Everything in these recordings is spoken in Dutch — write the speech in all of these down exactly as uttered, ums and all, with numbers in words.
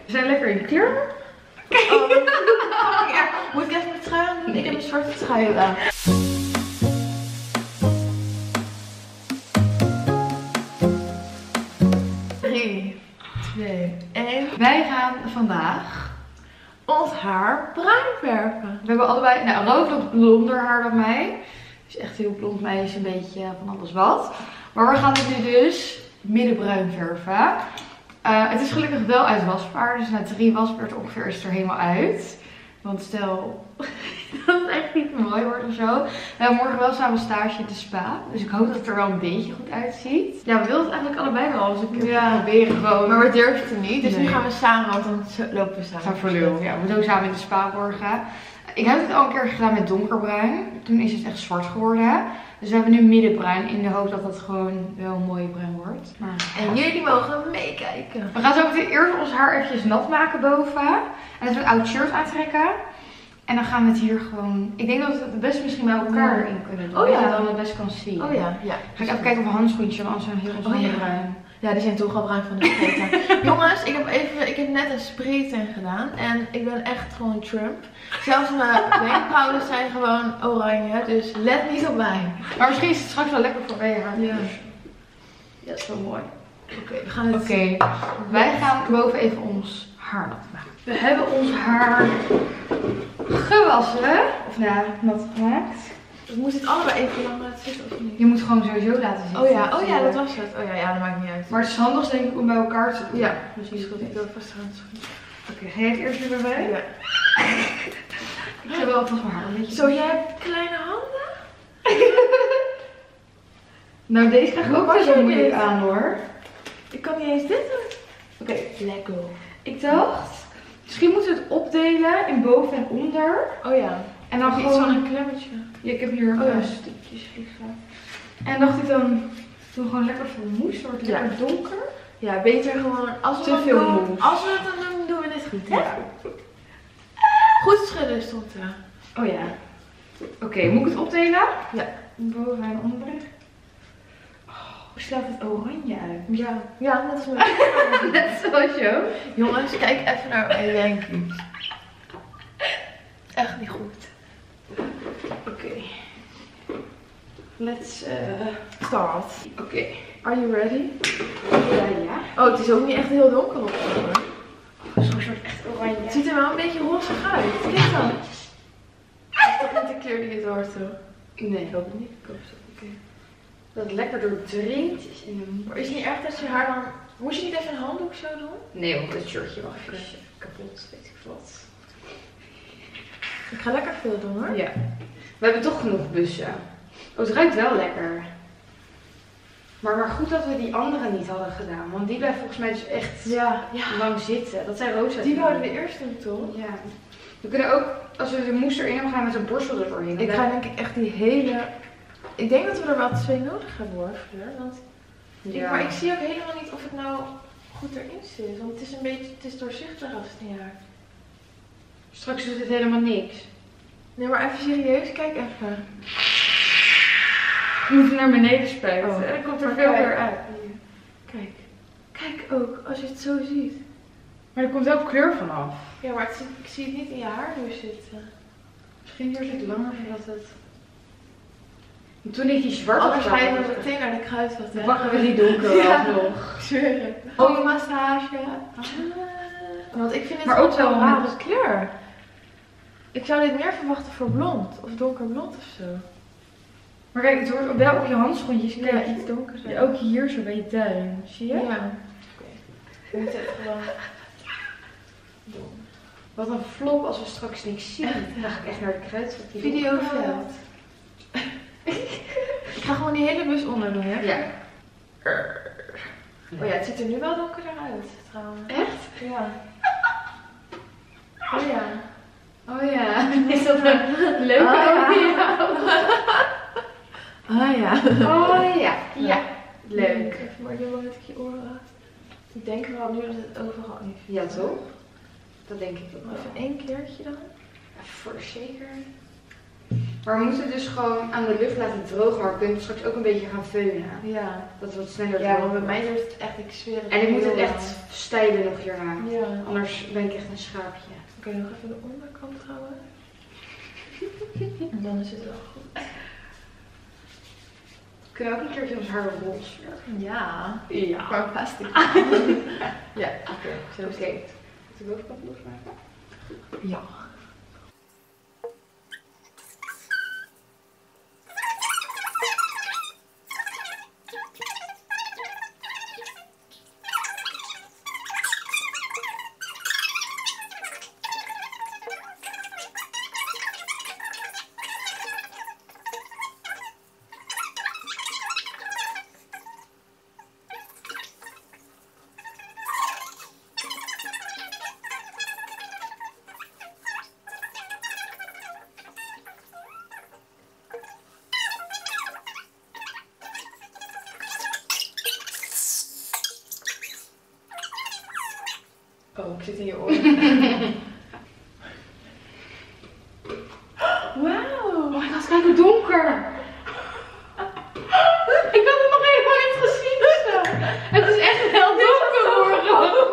We zijn lekker in kleur. Oh, ja. Moet ik even mijn trui aan doen? Ik heb een zwarte trui aan. drie, twee, één. Wij gaan vandaag ons haar bruin verven. We hebben allebei, nou, Roos nog blonder haar dan mij. Dus echt heel blond meisje, een beetje van alles wat. Maar we gaan het nu dus middenbruin verven. Uh, het is gelukkig wel uitwasbaar, dus na drie wasbeurten ongeveer is het er helemaal uit. Want stel dat het echt niet mooi wordt of zo. We hebben morgen wel samen stage in de spa, dus ik hoop dat het er wel een beetje goed uitziet. Ja, we wilden het eigenlijk allebei wel eens een keer Ja. proberen gewoon. Maar we durven het niet, dus Nee. nu gaan we samen, want dan lopen we samen. Gaan voor lul. Ja, we moeten ook samen in de spa morgen. Ik heb het al een keer gedaan met donkerbruin. Toen is het echt zwart geworden. Dus we hebben nu middenbruin in de hoop dat het gewoon wel een mooie bruin wordt. Maar, En jullie mogen meekijken. we gaan zo meteen eerst ons haar eventjes nat maken boven. En even een oud shirt aantrekken. En dan gaan we het hier gewoon... Ik denk dat we het best misschien bij elkaar Ja. in kunnen doen. Oh ja. Dat je het dan het best kan zien. Oh ja, ja. Ga ik even kijken of handschoentjes, want anders zijn we heel Oh ja. bruin. Ja, die zijn toch al bruin van de spraytan. Jongens, ik heb even, ik heb net een spraytan gedaan en ik ben echt gewoon Trump. Zelfs mijn wenkbrauwen zijn gewoon oranje, dus let niet op mij. Maar misschien is het straks wel lekker voor bij je haar. Ja. Ja, dat is wel mooi. Oké, we gaan het... Oké, wij gaan boven even ons haar nat maken. We hebben ons haar gewassen. Of nou, nat gemaakt. We moeten het allebei even lang laten zitten of niet? Je moet gewoon sowieso laten zitten. Oh ja, oh ja, dat was het. Oh ja, ja, dat maakt niet uit. Maar het is handig denk ik om bij elkaar te doen. Ja, precies. goed, ik wil vast gaan. Oké, ga jij het eerst weer bij? Ja. Ik ga wel alvast mijn haar een beetje. Zo, jij hebt kleine handen? Nou, deze krijg ik ook Waar best wel zit moeilijk dit? aan hoor. Ik kan niet eens dit doen. Oké, Let go. ik dacht, misschien moeten we het opdelen in boven en onder. Oh ja. En dan Nog iets gewoon... van een klemmetje. Ja, ik heb hier Oh ja. uh, stukjes liggen. En dacht ik dan, doen we gewoon lekker veel moes, wordt het Ja. lekker donker. Ja, beter gewoon. Als we Te dat veel doen, mousse. als we het dan doen, doen we dit goed. Hè? Ja. Goed schudden stond er. Oh ja. Oké, okay, moet ik het opdelen? Ja. Boven en onder. Oh, hoe slaat het oranje uit? Ja. Ja, net als mijn. Net zoals jou. Jongens, kijk even naar mijn Yankee. Echt niet goed. Oké. Okay. Let's uh... Start. Oké. Okay. Are you ready? Ja, ja. Oh, het is ook niet echt heel donker op zo, hoor. Oh, zo'n soort echt oranje. Het ziet er wel een beetje rozig uit. Kijk dan. Is dat niet de kleur die het hoort zo? Nee, ik hoop het niet. Ik hoop het oké. Okay. Dat het lekker doordringt is in de... Maar is het niet erg dat je haar dan... Moest je niet even een handdoek zo doen? Nee, want het shirtje mag even kapot, weet ik wat. Ik ga lekker veel doen hoor. Ja. We hebben toch genoeg bussen. Oh, het ruikt wel lekker. Maar, maar goed dat we die andere niet hadden gedaan. Want die blijft volgens mij dus echt Ja, ja. lang zitten. Dat zijn roze. Die wouden we eerst doen toch? Ja. We kunnen ook, als we de mousse erin hebben, gaan met een borstel er doorheen. Ik ga denk ik echt die hele... Ik denk dat we er wel twee nodig hebben hoor, Fleur. Want... Ja. Ik, maar ik zie ook helemaal niet of het nou goed erin zit. Want het is een beetje, het is doorzichtig als het niet haar. Straks doet het helemaal niks. Nee, maar even serieus, kijk even. We moeten naar beneden spuiten. Oh. Dan komt er Maar veel kijk. meer uit. Kijk. Kijk ook, als je het zo ziet. Maar er komt ook kleur vanaf. Ja, maar het, ik zie het niet in je haar nu zitten. Misschien duurt het langer voordat het... En toen ik die zwarte Anders ga je had, maar meteen naar de kruidvat. dan pakken we die donker Ja. alsnog. Ik zweer het. Oh, massage. Ah. Want ik vind het Maar ook ook wel een wel rare met- kleur. Ik zou dit meer verwachten voor blond. Of donkerblond of zo. Maar kijk, het wordt wel op je handschoentjes. Ja, Kijk, iets donkerder. ja, ook hier zo bij je duim. Zie je? Ja. Oké. We moeten het gewoon doen. Wat een flop als we straks niks zien. Dan ga ik echt naar de kruidvat. Videoveld. Ik ga gewoon die hele bus onder doen, hè? Ja. Oh ja, het ziet er nu wel donkerder uit, trouwens. Echt? Ja. Oh ja. Oh ja. Is dat een leuke Oh, oh, ja. Ah ja. Oh ja. Ja. Leuk. Even maar je wat ik je oren laat. Ik denk wel nu dat het overal heeft. Ja, toch? Dat denk ik ook Maar wel. even één keertje dan. Voor zeker. Maar we moeten het dus gewoon aan de lucht laten drogen. Maar we kunnen het straks ook een beetje gaan veunen. Ja. Dat het wat sneller Ja, want droog bij wordt. mij duurt het echt, ik zweer het. En ik moet het heel echt lang. stijlen nog hierna. Ja. Anders ben ik echt een schaapje. Oké, nog even de onderkant trouwens. En dan is het wel goed. Kunnen we ook een keertje ons haar roze verven? Ja. Ja. Maar plastic. Ja, oké. Zo is Oké. het. Moet de bovenkant losmaken? Ja. Oh, ik zit in je oren. Wauw. Oh my god, kijk hoe donker! Ik had het nog helemaal niet gezien. Zo. Het is echt heel donker geworden.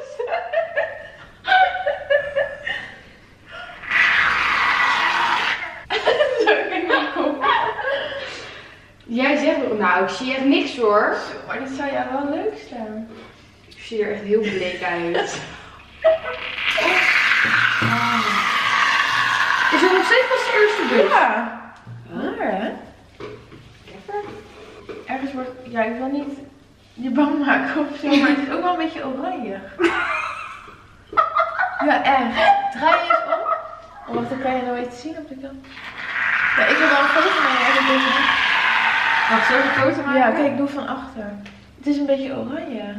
Zo, kijk maar op. Jij zegt, nou ik zie echt niks hoor. Zo, maar dit zou jou wel leuk staan. Ik zie er echt heel bleek uit. Is het nog steeds pas de eerste bus? Ja. Waar hè? Lekker. Ergens wordt, ja, ik wil niet je bang maken of zo, maar het is ook wel een beetje oranje. Ja, echt. Draai je eens om. Oh, wacht, dan kan je nou iets zien op de kant. Ja, ik wil wel een foto maken. Mag ik zo een foto maken? Ja, kijk, doe van achter. Het is een beetje oranje.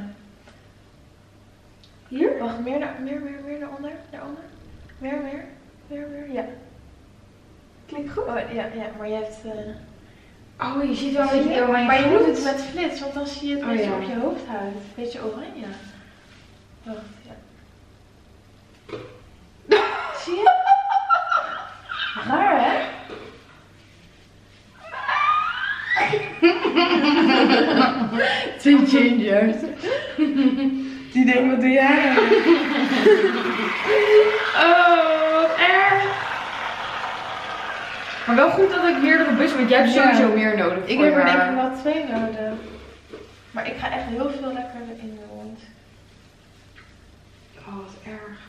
Hier? Wacht, meer naar, meer, meer, meer naar onder, daaronder. Meer, meer, meer, meer, ja. Klinkt goed. Oh, ja, ja, maar je hebt... Uh... Oh, je ziet wel een Zie beetje je? oranje. Maar je moet gloed. het met flits, want dan zie je het een Oh, beetje ja. op je hoofdhuid. Een beetje oranje. Wacht, ja. Zie je? Raar, hè? Twee gingers. Die denken, wat doe jij? Oh, wat erg. Maar wel goed dat ik meerdere bussen, want jij hebt Ja. sowieso meer nodig. Ik voor heb er je denk haar. ik wel twee nodig. Maar ik ga echt heel veel lekker in de mond. Oh, wat erg.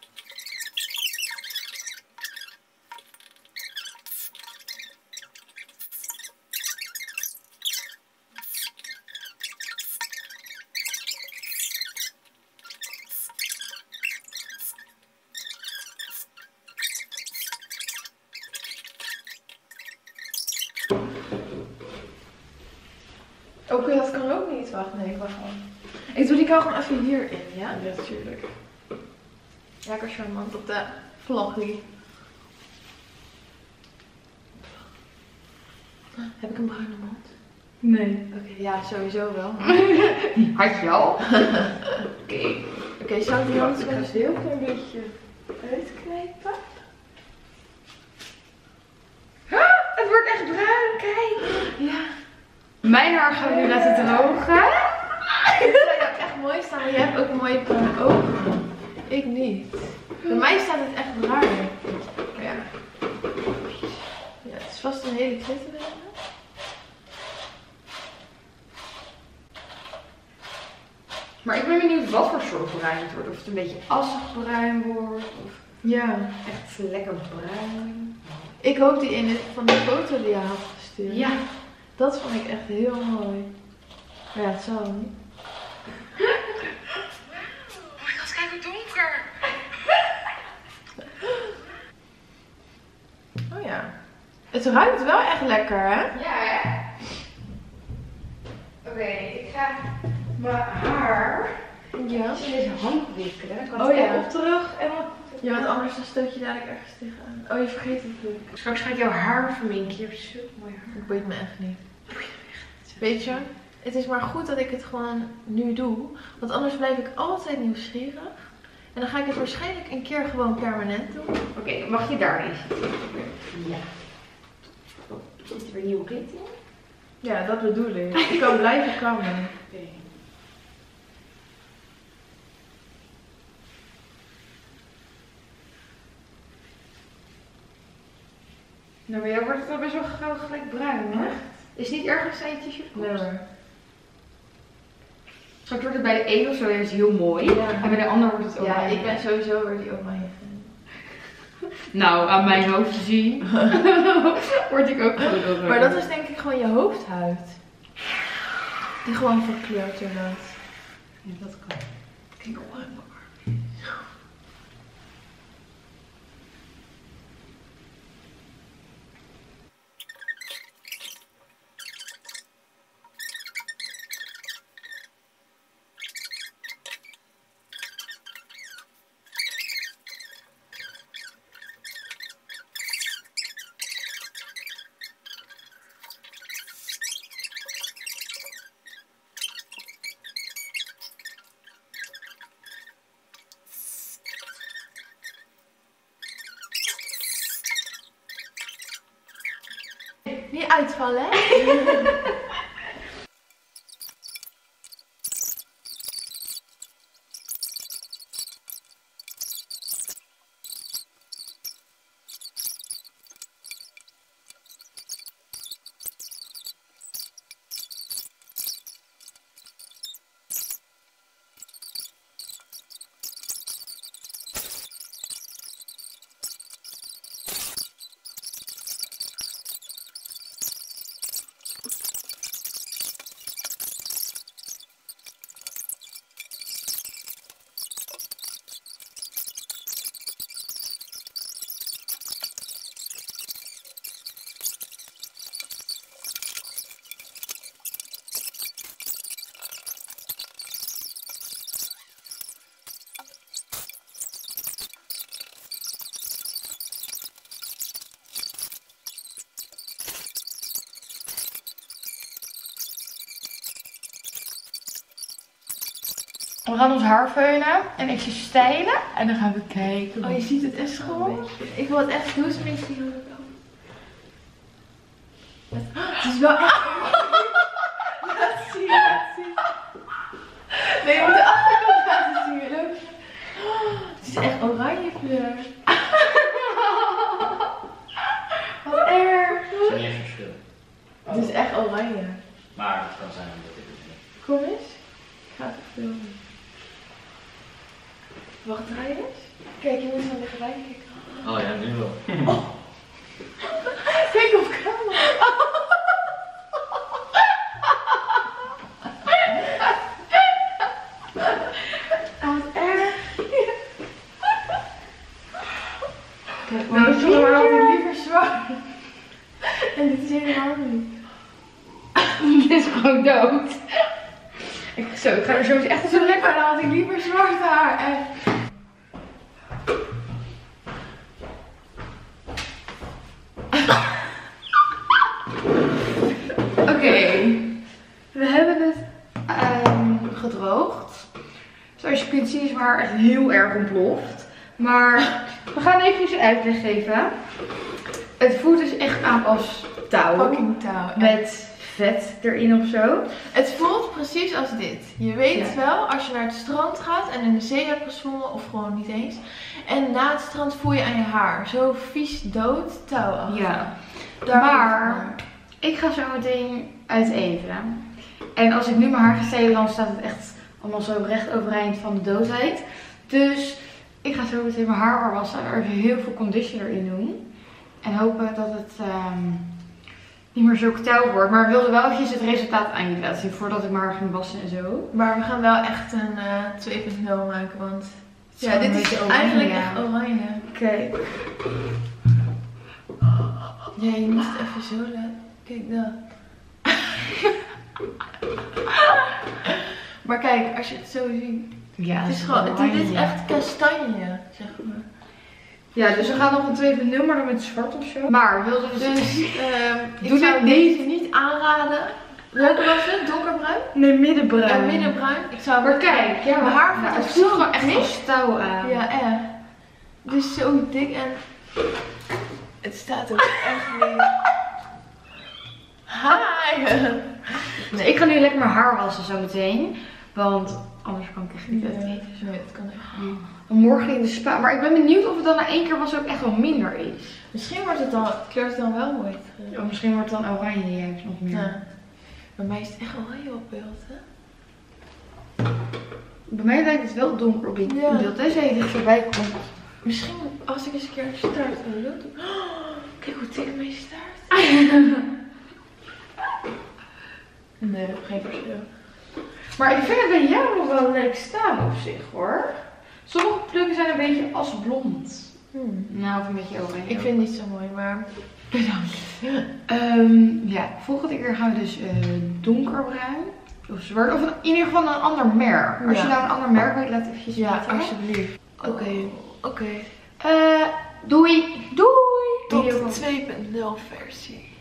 Oké, dat kan ook niet. Wacht, nee, wacht al. Ik doe die kou gewoon even hierin, ja? Ja, natuurlijk. Lekker charmant op de vloggie. Heb ik een bruine mond? Nee. Oké, ja, sowieso wel. Had je al? Oké. Oké, zou ik die hand Ik zo ga een ze heel klein beetje uitknijpen? Het wordt echt bruin, kijk. Ja. Mijn haar gaan we nu laten drogen. Ik zou jou echt mooi staan, maar jij hebt ook mooie bruine ogen. Ik niet. Bij mij staat het echt raar. Ja. Ja, het is vast een hele klittenbende. Maar ik ben benieuwd wat voor soort bruin het wordt. Of het een beetje assig bruin wordt. Of Ja. echt lekker bruin. Ik hoop die in van die foto die je had gestuurd. Ja. Dat vond ik echt heel mooi. Maar ja, het zal niet. Oh my god, kijk hoe donker. Oh ja. Het ruikt wel echt lekker, hè? Ja, hè? Oké, ik ga mijn haar Ja. in deze hand wikkelen. Dan kan Oh het ja. op terug en dan... Ja, want anders dan stoot je dadelijk ergens tegenaan. Oh, je vergeet het natuurlijk. Straks ga ik jouw haar verminken. Je hebt zo mooi haar. Dat boeit me echt niet. Weet je, het is maar goed dat ik het gewoon nu doe. Want anders blijf ik altijd nieuwsgierig. En dan ga ik het waarschijnlijk een keer gewoon permanent doen. Oké, mag je daarin zitten? Ja. Zit er weer nieuwe klit in? Ja, dat bedoel ik. Ik kan blijven kammen. Okay. Nou, bij jou wordt het wel best wel gauw gelijk bruin, hè? Is het niet ergens aan je t-shirt gekost? Nee hoor. Straks wordt het bij de een of zo juist heel mooi. Ja. En bij de ander wordt het ook. Ja, ik ben sowieso weer die oranje fan. Nou, aan mijn hoofd te zien word ik ook goed over. Maar dat is denk ik gewoon je hoofdhuid. Die gewoon verkleurt inderdaad. Ja, dat kan. Kijk op mijn arm. Niet uitvallen, hè? We gaan ons haar veunen en ik zie stijlen en dan gaan we kijken. Oh, je ziet het echt schoon. Ik wil het echt heel smerig zien. Het is wel echt. Laat zien, laat zien. Nee, je moet de achterkant laten zien. Leuk. Het is echt oranje kleur. Wat erg. Het is niet echt verschil. Het is echt oranje. Maar het kan zijn omdat ik het niet. Kom eens. Ik ga het filmen. Wacht, draai eens. Kijk, je moet zo dichterbij kijken. Oh ja, nu wel. Kijk op camera. Oh, wat erg. Kijk, maar Nou, normaal had ik liever zwart. En dit is helemaal niet. Dit is gewoon dood. Ik, zo, ik ga er zo echt Zo lekker, dan had ik liever zwart haar. Echt. Oké, okay. We hebben het um, gedroogd. Zoals je kunt zien is mijn haar echt heel erg ontploft. Maar we gaan even een uitleg geven. Het voelt dus echt aan als touw. Fucking touw. Met vet erin of zo. Het voelt precies als dit. Je weet Ja. wel, als je naar het strand gaat en in de zee hebt gezwommen, of gewoon niet eens. En na het strand voel je aan je haar. Zo vies dood touw. Ja. Daar Maar ik ga zo meteen uit eten. En als ik nu mijn haar ga stelen, dan staat het echt allemaal zo recht overeind van de doodheid. Dus ik ga zo meteen mijn haar wassen en er heel veel conditioner in doen. En hopen dat het um, niet meer zo touw wordt. Maar ik wilde wel eventjes het resultaat aan jullie laten zien voordat ik mijn haar ging wassen en zo. Maar we gaan wel echt een uh, twee punt nul maken, want ja, Zo dit een is beetje eigenlijk oranje. echt oranje. Kijk. Ja, je moet het even zo laten. Kijk dat. Maar kijk, als je het zo ziet. Ja, Het is gewoon, het, dit is echt kastanje, zeg maar. Ja, dus we gaan nog een twee punt nul, maar dan met zwart of zo. Maar we wilden dus... Dus um, ik Doe zou dit deze niet aanraden. Welke was het? Donkerbruin? Nee, middenbruin. Ja, middenbruin. Ik zou Maar kijk, ja, mijn haar ja, voelt het zo voelt gewoon echt dik. als touw aan. Ja, echt. Het is zo dik en het staat ook echt weer. Hi! Dus ik ga nu lekker mijn haar wassen zo meteen. Want anders kan ik echt niet uit Nee, eten. Zo. nee, dat kan echt niet. Dan morgen in de spa. Maar ik ben benieuwd of het dan na één keer was ook echt wel minder is. Misschien wordt het dan, kleurt het dan wel mooi. Of misschien wordt het dan oranje juist nog meer. Ja. Bij mij is het echt oranje op beeld, hè? Bij mij lijkt het wel donker op dit Ja. beeld. Deze hele voorbij komt. Misschien als ik eens een keer een staart wil doen. Oh, kijk hoe dik mijn staart. Nee, geen verschil. Maar ik vind het bij jou nog wel leuk staan op zich hoor. Sommige plukken zijn een beetje asblond. Hmm. Nou, of een beetje oranje. Ik vind het niet zo mooi, maar bedankt. Ehm, ja, volgende keer gaan we dus eh, donkerbruin. Of zwart. Of in ieder geval een ander merk. Als Ja. je nou een ander merk wil, laat eventjes Ja, weten. alsjeblieft. Oké, oké. Eh, doei. Doei. Tot Video de van- twee punt nul versie.